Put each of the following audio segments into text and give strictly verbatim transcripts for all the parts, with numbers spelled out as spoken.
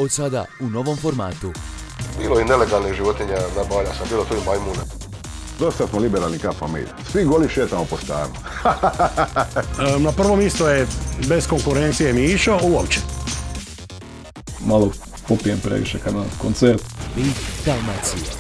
od sada u novom formatu. Bilo i nelegalnih životinja, nabavlja sam, bilo tu i majmuna. Dosta smo liberalni ka familija. Svi goli šetamo po starom. Na prvom mjestu je bez konkurencije Mišo uopće. Malo popijem previše kad na koncert. Bit Dalmacija.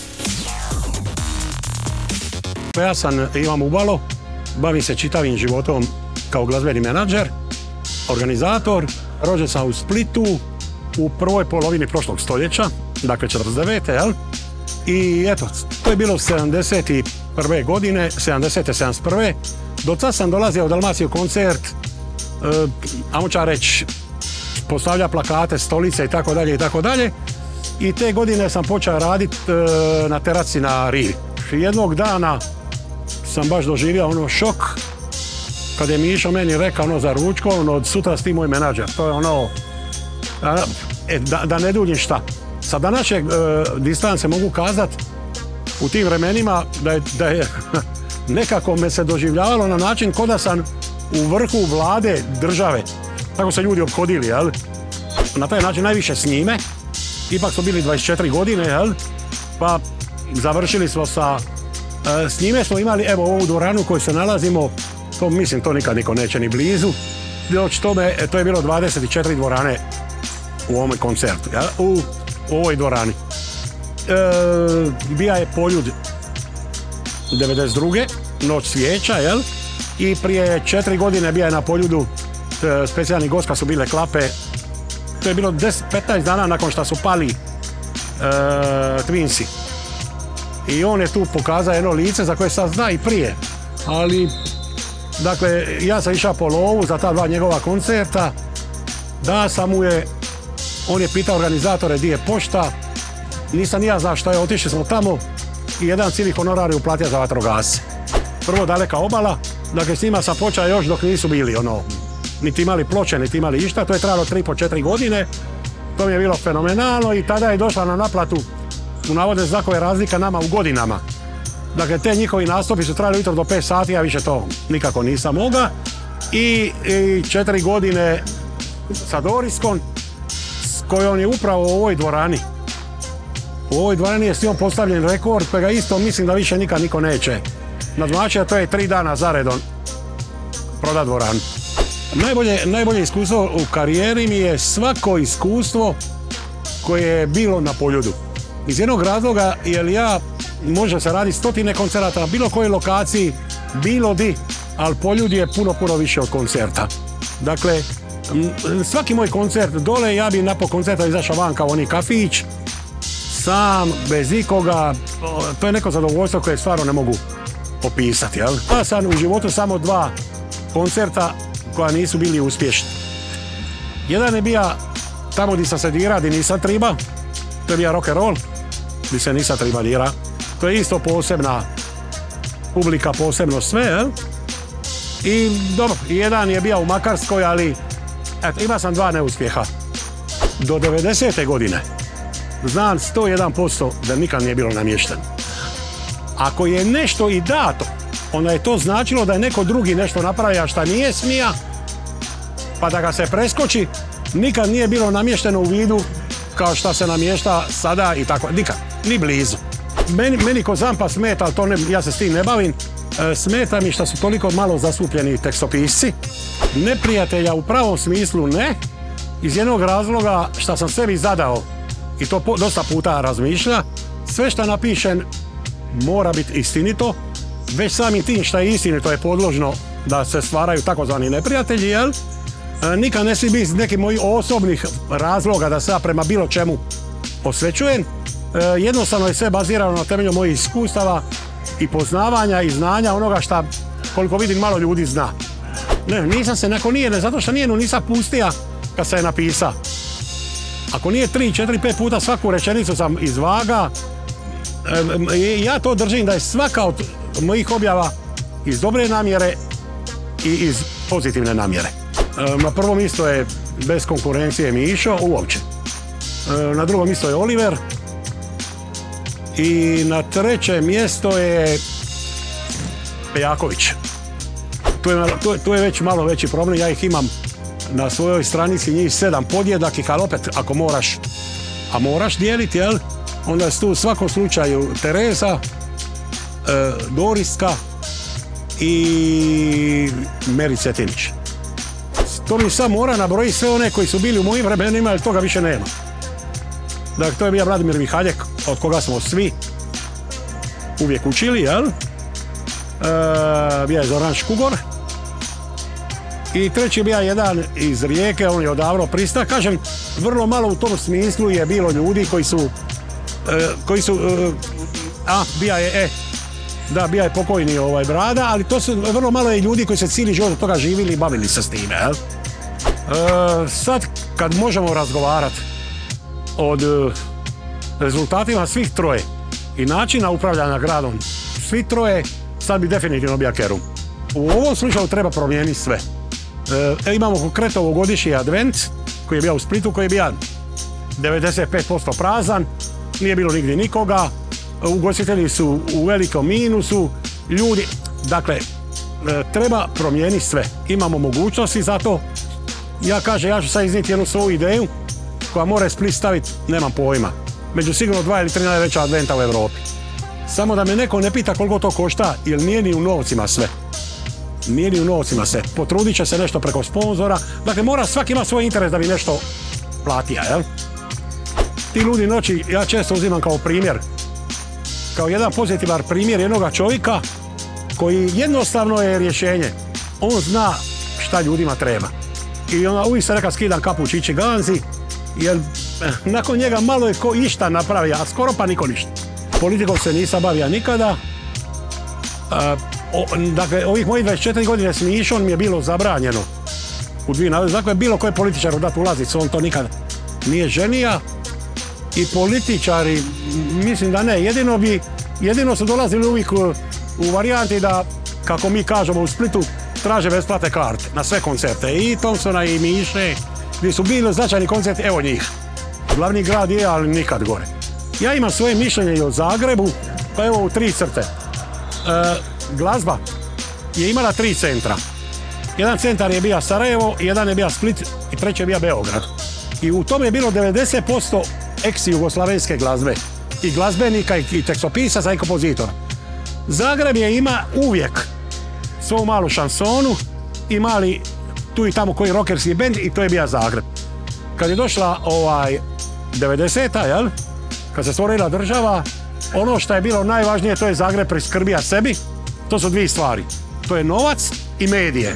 Ja sam Ivan Bubalo, bavim se čitavim životom kao glazbeni menadžer, organizator. Rođen sam u Splitu u prvoj polovini prošlog stoljeća, dakle četrdeset devete. jel? I eto, to je bilo sedamdeset prve godine, sedamdesete sedamdeset prve. Do tad sam dolazio u Dalmaciju koncert, e, ajmo ću reći, postavlja plakate, stolice i tako dalje i tako dalje. I te godine sam počeo raditi e, na teraci na rivi. Jednog dana sam baš doživio ono šok kad je Mišo meni rekao ono za ručko, ono od sutra si ti moj menadžer. To je ono, a, e, da, da ne duljim šta. Sa današnje e, distance mogu kazat u tim vremenima da je, da je nekako me se doživljavalo na način ko da sam u vrhu vlade države. Tako se ljudi ophodili, jel? Na taj način najviše s njime. Ipak su bili dvadeset četiri godine, jel? Pa završili smo sa... E, s njime smo imali, evo, ovu dvoranu koju se nalazimo, to mislim, to nikad niko neće ni blizu. Doći tome, e, to je bilo dvadeset četiri dvorane u ovom koncertu, jel? U, u ovoj dvorani. E, bija je Poljud devedeset druge Noć svijeća, jel? I prije četiri godine bija je na Poljudu e, specijalni gost kad su bile klape. To je bilo deset petnaest dana nakon što su pali e, Twinsi. I on je tu pokazao jedno lice za koje sam zna i prije. Ali, dakle, ja sam išao po lovu za ta dva njegova koncerta. Da sam mu je, on je pitao organizatore di je pošta. Nisam ni ja znao što je, otišli smo tamo i jedan cijeli honorar je uplatio za vatrogasce. Prvo daleka obala, dakle s njima sam počeo još dok nisu bili ono, niti imali ploče, niti imali išta, to je trajalo tri po četiri godine. To mi je bilo fenomenalno i tada je došla na naplatu u navodne znakove razlika nama u godinama. Dakle, te njihovi nastupi su trajali jutro do pet sati, ja više to nikako nisam moga. I, i četiri godine sa Doriskom, s kojom je upravo u ovoj dvorani. U ovoj dvorani je s njom postavljen rekord, pa ga isto mislim da više nikad niko neće nadmašiti, a to je tri dana zaredom prodat dvoranu. Najbolje, najbolje iskustvo u karijeri mi je svako iskustvo koje je bilo na Poljudu. Iz jednog razloga, jer ja može se raditi stotine koncerata na bilo kojoj lokaciji, bilo di, ali Poljud je puno, puno više od koncerta. Dakle, svaki moj koncert dole, ja bi napokon koncerta izašao van kao oni kafić, sam, bez ikoga, to je neko zadovoljstvo koje stvarno ne mogu opisati, jel? Ja sam u životu samo dva koncerta koja nisu bili uspješni. Jedan je bio tamo gdje sam se dira, gdje nisam triba, to je bio rock and roll, gdje se nisam triba dira. To je isto posebna publika, posebno sve, jel? I dobro, jedan je bio u Makarskoj, ali eto, ima sam dva neuspjeha. Do devedesete godine znam sto jedan posto da nikad nije bilo namješteno. Ako je nešto i dato, onda je to značilo da je neko drugi nešto napravio šta nije smija, pa da ga se preskoči, nikad nije bilo namješteno u vidu kao šta se namješta sada i tako, nikad, ni blizu. Meni, meni ko zampa smeta, ali to ne, ja se s tim ne bavim, e, smeta mi što su toliko malo zastupljeni tekstopisci. Neprijatelja u pravom smislu ne, iz jednog razloga što sam sebi zadao i to po, dosta puta razmišlja, sve što napišem mora biti istinito, već samim tim što je istinito je podložno da se stvaraju takozvani neprijatelji, jel? E, nikad ne smi biti iz nekih mojih osobnih razloga da se ja prema bilo čemu osvećujem. E, jednostavno je sve bazirano na temelju mojih iskustava i poznavanja i znanja onoga što, koliko vidim, malo ljudi zna. Ne, nisam se nakon nijedne, zato što nijednu nisam pustija kad se je napisa. Ako nije tri, četiri, pet puta svaku rečenicu sam izvaga, e, ja to držim da je svaka od mojih objava iz dobre namjere i iz pozitivne namjere. E, na prvom mjestu je bez konkurencije Mišo uopće. E, na drugom mjestu je Oliver. I na treće mjesto je Pejaković. Tu je, tu, tu je već malo veći problem, ja ih imam na svojoj stranici njih sedam podjednakih, ali opet ako moraš, a moraš dijeliti, jel? Onda su tu u svakom slučaju Tereza, e, Doriska i Meri Cetinić. To mi sad mora nabrojiti sve one koji su bili u mojim vremenima, ali toga više nema. Dakle, to je bio Vladimir Mihaljek, od koga smo svi uvijek učili, jel? E, bio je Zoran Škugor. I treći je bio jedan iz Rijeke, on je odavno prista. Kažem, vrlo malo u tom smislu je bilo ljudi koji su, e, koji su, e, a, bija je, e, da, bija je pokojni ovaj Brada, ali to su vrlo malo je ljudi koji se cijeli život od toga živjeli i bavili se s time, jel? E, sad, kad možemo razgovarati od e, rezultatima svih troje i načina upravljanja gradom svih troje, sad bi definitivno bio Kerum. U ovom slučaju treba promijeniti sve. E, imamo konkretno ovogodišnji advent koji je bio u Splitu, koji je bio devedeset pet posto prazan, nije bilo nigdje nikoga, ugostitelji su u velikom minusu, ljudi, dakle, e, treba promijeniti sve. Imamo mogućnosti za to. Ja kažem, ja ću sad iznijeti jednu svoju ideju koja mora Split staviti, nemam pojma, među sigurno dva ili tri najveća adventa u Europi. Samo da me neko ne pita koliko to košta, jer nije ni u novcima sve. Nije ni u novcima sve. Potrudit će se nešto preko sponzora. Dakle, mora svaki ima svoj interes da bi nešto platio, jel? Ti ludi noći, ja često uzimam kao primjer, kao jedan pozitivan primjer jednoga čovjeka koji jednostavno je rješenje. On zna šta ljudima treba. I ona uvijek se neka skidam kapu Čiči Ganzi, jer nakon njega malo je ko išta napravi, a skoro pa niko ništa. Politikom se nisam bavio nikada. A, o, dakle, ovih mojih dvadeset četiri godine s Mišom mi je bilo zabranjeno u dvije naveze. Dakle, bilo koji političar dati ulazicu, on to nikada nije ženija. I političari, mislim da ne, jedino bi, jedino su dolazili uvijek u, u varijanti da, kako mi kažemo u Splitu, traže besplatne karte na sve koncerte. I Thompsona i Miše, gdje su bili značajni koncerti, evo njih. Glavni grad je, ali nikad gore. Ja imam svoje mišljenje i o Zagrebu, pa evo u tri crte. E, glazba je imala tri centra. Jedan centar je bio Sarajevo, jedan je bio Split i treći je bio Beograd. I u tome je bilo devedeset posto ex-jugoslavenske glazbe. I glazbenika, i, i tekstopisaca, i kompozitora. Zagreb je ima uvijek svoju malu šansonu i mali tu i tamo koji rockerski bend i to je bio Zagreb. Kad je došla ovaj devedeseta, jel? Kad se stvorila država, ono što je bilo najvažnije, to je Zagreb priskrbija sebi. To su dvije stvari. To je novac i medije.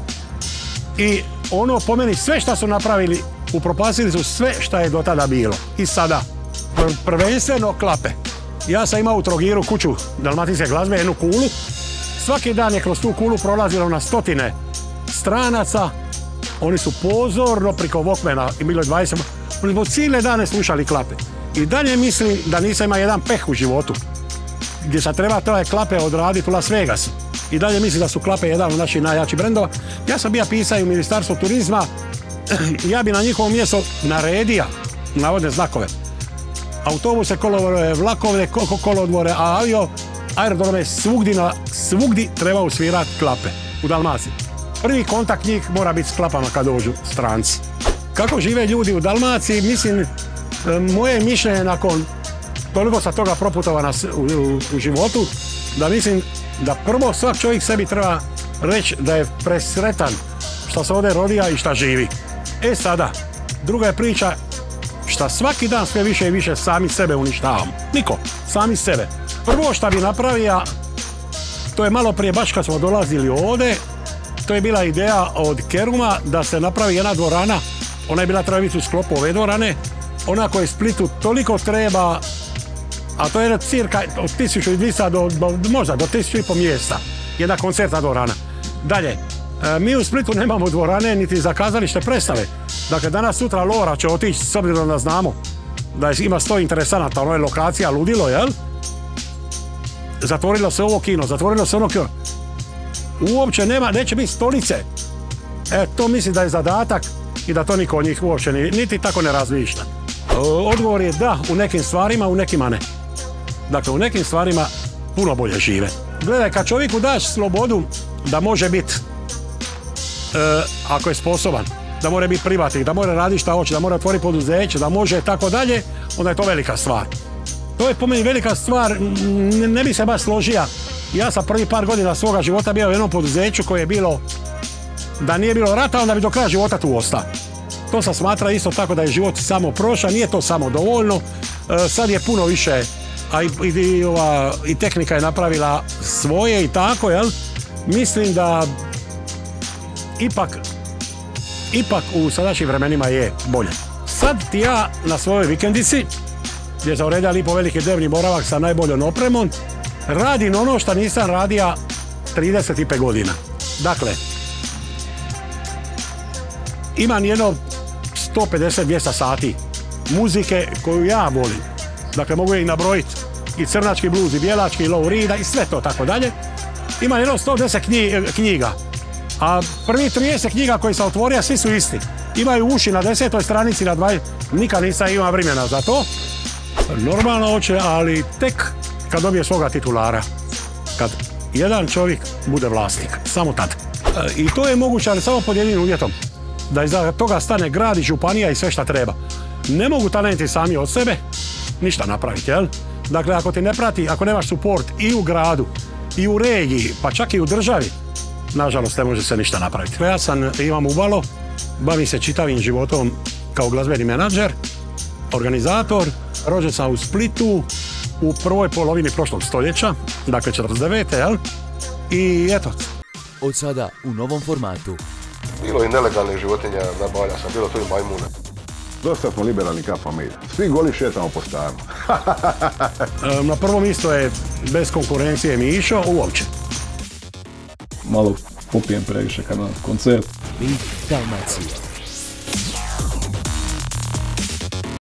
I ono, po meni, sve što su napravili, upropastili su sve što je do tada bilo. I sada, prvenstveno Klape. Ja sam imao u Trogiru kuću dalmatinske glazbe, jednu kulu. Svaki dan je kroz tu kulu prolazilo na stotine stranaca. Oni su pozorno preko Walkmana i bilo je dvadeset. Oni smo cijele dane slušali Klape. I dalje mislim da nisam imao jedan peh u životu gdje sad treba te Klape odraditi u Las Vegas. I dalje mislim da su Klape jedan od naših najjačih brendova. Ja sam bio pisao u Ministarstvu turizma, ja bi na njihovom mjestu naredio navodne znakove. Autobuse, kolodvore, vlakove, kolodvore, a avio, aerodrome, svugdje, na, svugdje treba usvirati Klape u Dalmaciji. Prvi kontakt njih mora biti s Klapama kad dođu stranci. Kako žive ljudi u Dalmaciji, mislim, moje mišljenje nakon toliko sa toga proputovana u, u, u životu, da mislim da prvo svak čovjek sebi treba reći da je presretan što se ovdje rodija i što živi. E sada, druga je priča što svaki dan sve više i više sami sebe uništavamo. Niko, sami sebe. Prvo što bi napravio, to je malo prije baš kad smo dolazili ovdje, to je bila ideja od Keruma da se napravi jedna dvorana, ona je bila treba biti u sklopu ove dvorane, ona koja je Splitu toliko treba, a to je cirka od tisuću dvjesto do, do možda do tisuću i po mjesta, jedna koncertna dvorana. Dalje, e, mi u Splitu nemamo dvorane niti za kazalište predstave. Dakle, danas sutra Lora će otići, s obzirom da znamo da ima sto interesanata, ono je lokacija ludilo, jel? Zatvorilo se ovo kino, zatvorilo se ono kino. Uopće nema, neće biti stolice. E, to mislim da je zadatak i da to niko od njih uopće niti tako ne razmišlja. Odgovor je da, u nekim stvarima, u nekima ne. Dakle, u nekim stvarima puno bolje žive. Gledaj, kad čovjeku daš slobodu da može biti, e, ako je sposoban, da mora biti privatnik, da mora raditi šta hoće, da mora otvoriti poduzeće, da može tako dalje, onda je to velika stvar. To je po meni velika stvar, ne, ne bi se baš složio. Ja sam prvi par godina svoga života bio u jednom poduzeću koje je bilo, da nije bilo rata, onda bi do kraja života tu ostao. To sam smatra isto tako da je život samo prošao, nije to samo dovoljno, e, sad je puno više, a i, i, ova, i tehnika je napravila svoje i tako, jel? Mislim da ipak, ipak u sadašnjim vremenima je bolje. Sad ti ja na svojoj vikendici, gdje sam uredio lipo veliki dnevni boravak sa najboljom opremom, radim ono što nisam radio trideset pet godina. Dakle, imam jedno sto pedeset do dvjesto sati muzike koju ja volim. Dakle, mogu je i nabrojiti. I crnački bluz, i bijelački, i Lou Reeda, i sve to tako dalje. Imam jedno sto deset knjiga. A prvi trideset knjiga koji sam otvorio, svi su isti. Imaju uši na desetoj stranici, na dvadeset. Nikad nisam imao vremena za to. Normalno hoće, ali tek kad dobije svoga titulara. Kad jedan čovjek bude vlasnik. Samo tad. I to je moguće, ali samo pod jednim uvjetom. Da iza toga stane grad i županija i sve šta treba. Ne mogu talenti sami od sebe ništa napraviti, jel? Dakle, ako ti ne prati, ako nemaš suport i u gradu, i u regiji, pa čak i u državi, nažalost ne može se ništa napraviti. Ja sam Ivan Bubalo, bavim se čitavim životom kao glazbeni menadžer, organizator, rođen sam u Splitu u prvoj polovini prošlog stoljeća, dakle četrdeset devete. jel? I eto. Od sada u novom formatu. Bilo i nelegalnih životinja, nabavlja sam, bilo tu i majmuna. Dosta smo liberalni ka familija. Svi goli šetamo po stanu. Na prvom mjestu je bez konkurencije Mišo, uopće. Malo popijem previše kad na koncert. Big Dalmacija.